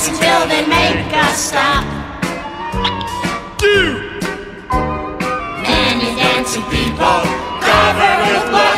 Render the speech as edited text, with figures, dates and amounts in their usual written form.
dance until they make us stop. Do! Many dancing people covered with blood.